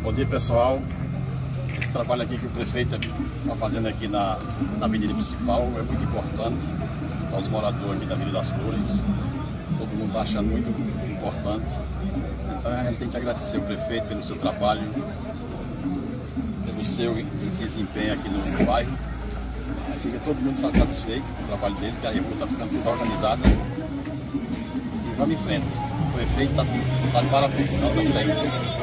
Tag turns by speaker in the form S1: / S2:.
S1: Bom dia, pessoal. Esse trabalho aqui que o prefeito está fazendo aqui na avenida principal é muito importante para os moradores aqui da Vila das Flores. Todo mundo está achando muito importante. Então a gente tem que agradecer o prefeito pelo seu trabalho, pelo seu desempenho aqui no bairro. Aí fica todo mundo satisfeito com o trabalho dele, que a rua está ficando tudo organizada. E vamos em frente. O prefeito está de parabéns, nota 100.